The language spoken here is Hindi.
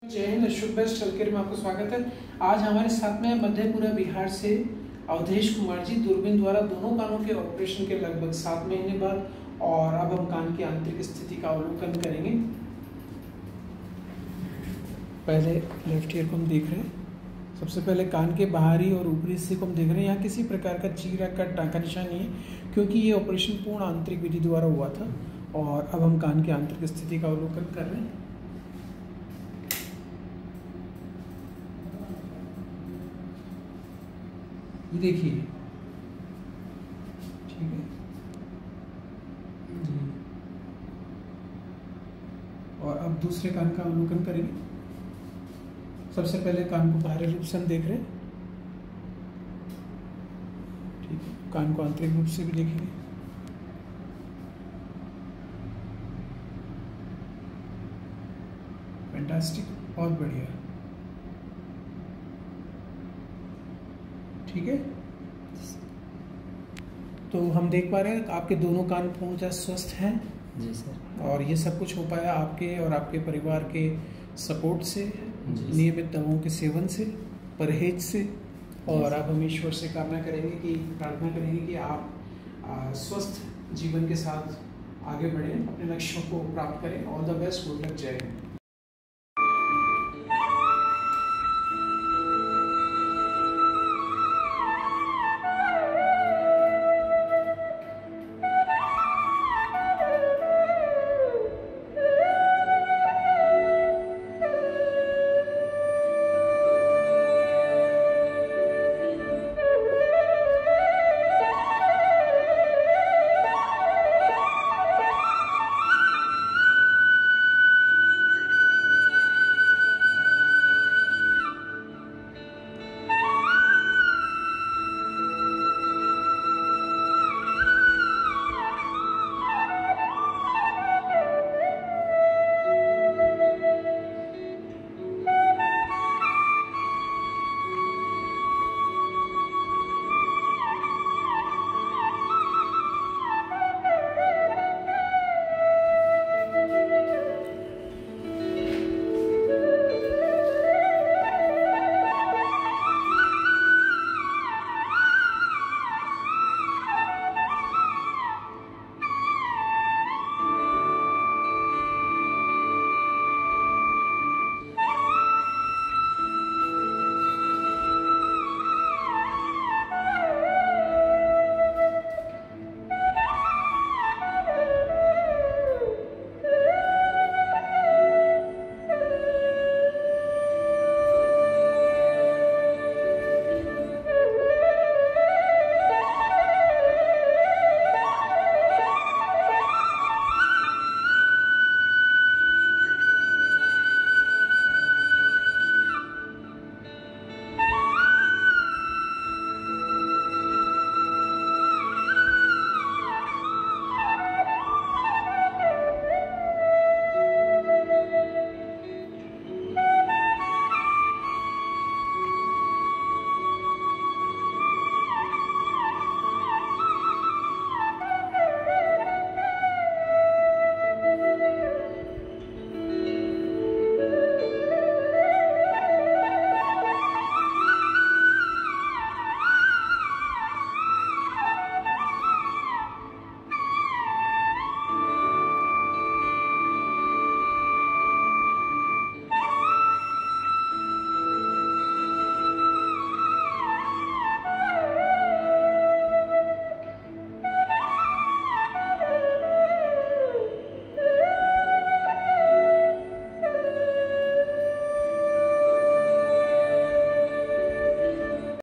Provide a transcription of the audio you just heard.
जय हिंद। अशोक बेस्ट हेल्थकेयर में आपका स्वागत है। आज हमारे साथ में मधेपुरा बिहार से अवधेश कुमार जी दूरबीन द्वारा दोनों कानों के ऑपरेशन के लगभग 7 महीने बाद, और अब हम कान की आंतरिक स्थिति का अवलोकन करेंगे। पहले लेफ्ट ईयर को हम देख रहे हैं। सबसे पहले कान के बाहरी और ऊपरी हिस्से को हम देख रहे हैं। यहाँ किसी प्रकार का चीरा कट टाँका निशान नहीं है, क्योंकि ये ऑपरेशन पूर्ण आंतरिक विधि द्वारा हुआ था। और अब हम कान की आंतरिक स्थिति का अवलोकन कर रहे हैं। ये देखिए, ठीक है जी। और अब दूसरे कान का अवलोकन करेंगे। सबसे पहले कान को बाहरी रूप से हम देख रहे हैं, ठीक है। कान को आंतरिक रूप से भी देखेंगे। फैंटास्टिक, बहुत बढ़िया, ठीक है। तो हम देख पा रहे हैं आपके दोनों कान पूर्णतः स्वस्थ हैं जी सर। और ये सब कुछ हो पाया आपके और आपके परिवार के सपोर्ट से, नियमित दवाओं के सेवन से, परहेज से। और अब हम ईश्वर से प्रार्थना करेंगे कि आप स्वस्थ जीवन के साथ आगे बढ़ें, अपने लक्ष्यों को प्राप्त करें। All the best, good luck, जय हिंद।